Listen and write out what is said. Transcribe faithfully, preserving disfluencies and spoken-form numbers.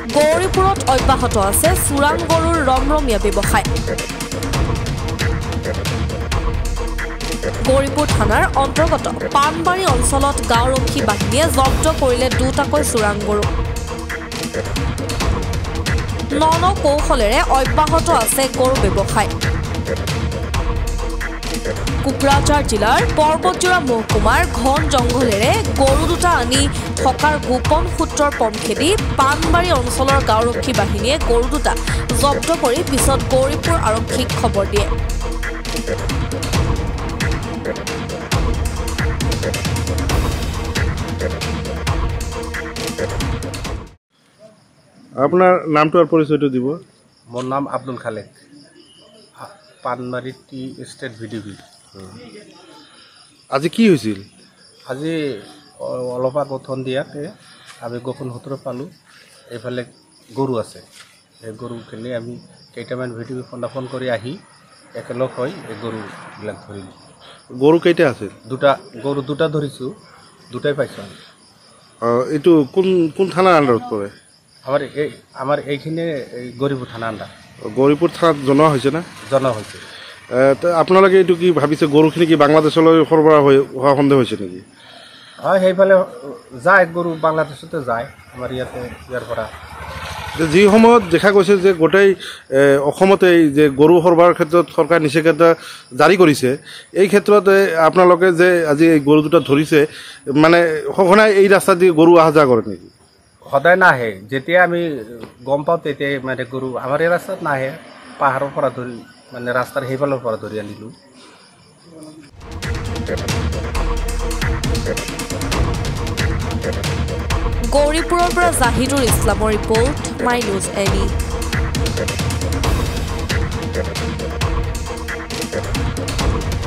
গৌৰীপুৰত অব্যাহত আছে চোৰাং গৰুৰ ৰমৰমীয়া ব্যৱসায়। গৌৰীপুৰ থানাৰ অন্তৰ্গত পানবাৰী অঞ্চলত গাঁওৰক্ষী বাহিনীয়ে জব্দ কৰিলে দুটাকৈ চোৰাং গৰু। নন কৌশলেৰে অব্যাহত আছে গৰু ব্যৱসায়। কোকৰাঝাৰ জিলাৰ পৰ্বতজোৰা মহকুমাৰ ঘন জংঘলেৰে গৰু দুটা আনি থকাৰ গোপন সূত্ৰৰ পমখেদি পানবাৰী অঞ্চলৰ গাঁওৰক্ষী বাহিনীয়ে গৰু দুটা জব্দ কৰি পিছত গৌৰীপুৰ আৰক্ষীক খবৰ দিয়ে। আপোনাৰ নামটো আৰু পৰিচয়টো দিব। মোৰ নাম Abdul Khalek, Panbari tea estate V D B. আজি কি হৈছিল? আজি অলপ আগত সন্ধিয়াতে আমি গোপন সূত্ৰ পালোঁ এইফালে গৰু আছে। এই গৰুখিনি আমি কেইটামান ভি ডি বি ফোন কৰি আহি একেলগ হৈ এই গৰুবিলাক ধৰিলোঁ। গৰু কেইটা আছিল? দুটা গৰু দুটা ধৰিছোঁ, দুটাই পাইছোঁ। এইটো কোন কোন থানাৰ আণ্ডাৰত পৰে? আমাৰ এই আমাৰ এইখিনি এই গৌৰীপুৰ থানা আণ্ডাৰ। গৌৰীপুৰ থানাত জনোৱা হৈছে না? জনোৱা হৈছে। আপোনালোকে এইটো কি ভাবিছে গৰুখিনি কি বাংলাদেশলৈ সৰবৰাহ হোৱা সন্দেহ হৈছে নেকি? হয়, সেইফালে যায় গৰু, বাংলাদেশতে যায় আমাৰ ইয়াতে ইয়াৰ পৰা। যি সময়ত দেখা গৈছে যে গোটেই অসমতে যে গৰু সৰবৰাহৰ ক্ষেত্ৰত চৰকাৰে নিষেধাজ্ঞা জাৰি কৰিছে, এই ক্ষেত্ৰত আপোনালোকে যে আজি এই গৰু দুটা ধৰিছে, মানে সঘনাই এই ৰাস্তা দি গৰু অহা যোৱা কৰে নেকি? সদায় নাহে, যেতিয়া আমি গম পাওঁ তেতিয়াই মানে গৰু আমাৰ এই ৰাস্তাত নাহে, পাহাৰৰ পৰা ধৰি মানে ৰাস্তাৰ সেইফালৰ পৰা ধৰি আনিলোঁ। গৌৰীপুৰৰ পৰা জাহিদুল ইছলামৰ ৰিপৰ্ট, মাই নিউজ এনি।